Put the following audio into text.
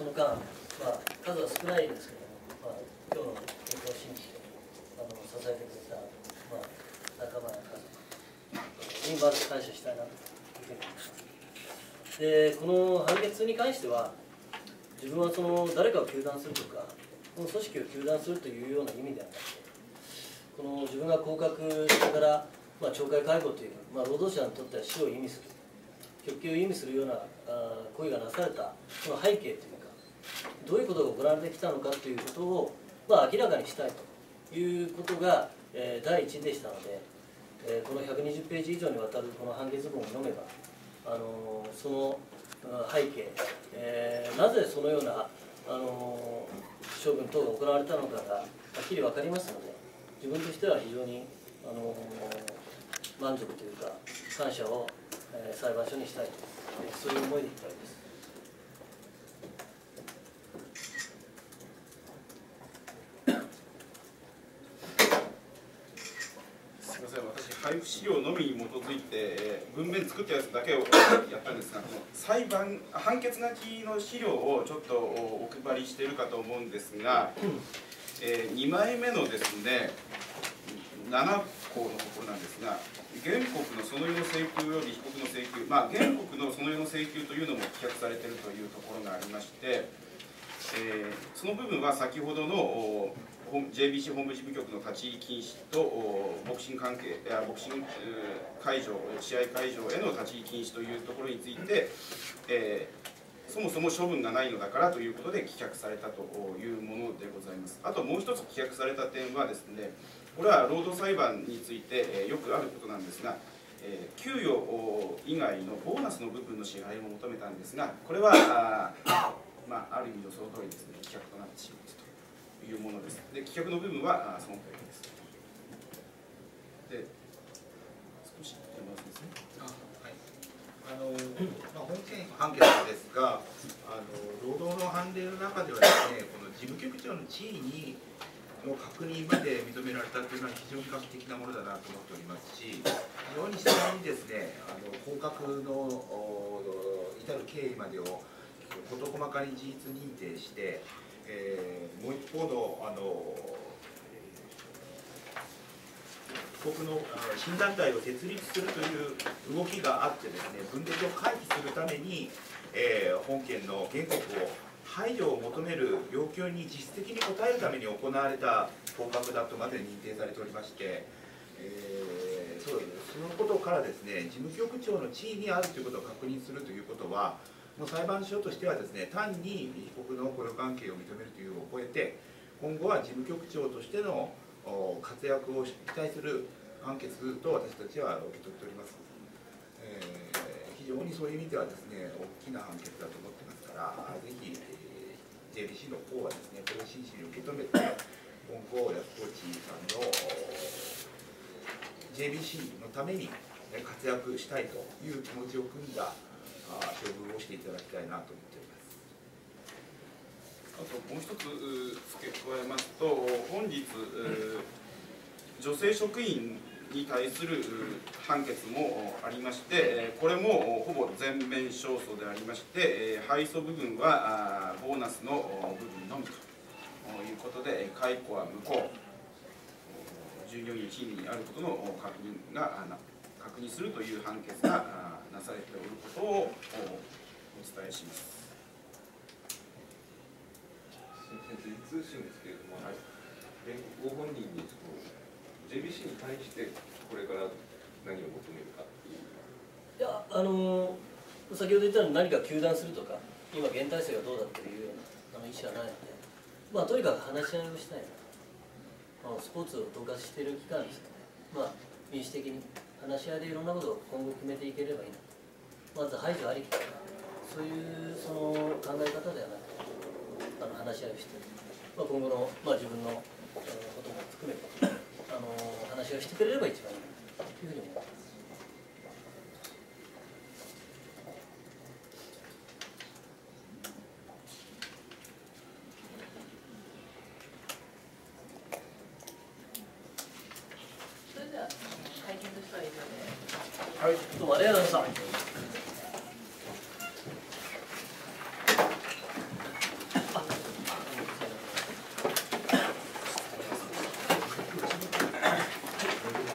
その間、数は少ないですけども、今日の結果を信じて支えてくれた、仲間や家族にまず感謝したいなというふうに思います。で、この判決に関しては、自分は誰かを糾弾するとか、この組織を糾弾するというような意味ではなくて、この自分が降格してから、懲戒解雇という、労働者にとっては死を意味する、極刑を意味するような行為がなされたその背景というか、どういうことが行われてきたのかということを、明らかにしたいということが、第一でしたので、この120ページ以上にわたるこの判決文を読めば、その背景、なぜそのような処分等が行われたのかがはっきり分かりますので、自分としては非常に満足というか感謝を裁判所にしたいと、そういう思いでいっぱいです。 すみません、私配布資料のみに基づいて文面作ったやつだけをやったんですが、判決書きの資料をちょっとお配りしているかと思うんですが、2枚目のですね7項のところなんですが、原告のそのようの請求より被告の請求、原告のそのようの請求というのも棄却されているというところがありまして、その部分は先ほどのJBC 本部事務局の立ち入り禁止とボクシング会場、試合会場への立ち入り禁止というところについて、そもそも処分がないのだからということで棄却されたというものでございます。あともう一つ棄却された点はですね、これは労働裁判についてよくあることなんですが、給与以外のボーナスの部分の支払いを求めたんですが、これはある意味のその通りですね、棄却となってしまったというものです。で、棄却の部分はその通りです。で、少し山田先生。 本件判決ですが、労働の判例の中ではですね、この事務局長の地位の確認まで認められたというのは非常に画期的なものだなと思っておりますし、非常に自然にですね、降格の至る経緯までを事細かに事実認定して、もう一方の被告の新団体を設立するという動きがあってですね、分裂を回避するために、本件の原告を排除を求める要求に実質的に応えるために行われた降格だとまで認定されておりまして、そのことからですね、事務局長の地位にあるということを確認するということは、もう裁判所としてはですね、単に被告の雇用関係を認めるというのを超えて、今後は事務局長としての活躍を期待する判決と私たちは受け取っております。非常にそういう意味ではですね、大きな判決だと思ってますから、ぜひ JBC の方はですね、これを真摯に受け止めて、今後、安河内さんの JBC のために活躍したいという気持ちを組んだ処分をしていただきたいなと思っております。 あともう一つ付け加えますと、本日、女性職員に対する判決もありまして、これもほぼ全面勝訴でありまして、敗訴部分はボーナスの部分のみということで、解雇は無効、従業員賃金にあることの確認するという判決がなされておることをお伝えします。 先生、通信ですけれども、ご本人にJBC に対してこれから何を求めるかっていう。 いや、先ほど言ったように何か糾弾するとか、今現体制がどうだっていうような意思はないので、とにかく話し合いをしたいな。スポーツを統括している機関ですので、民主的に話し合いでいろんなことを今後決めていければいいなと。まず排除ありきとか、そういう考え方ではなくて、話し合いをして、今後の、自分のことも含めて話し合いをしてくれれば一番いいなというふうに思います。 それでは会見としては以上で。 はい、どうもありがとうございました。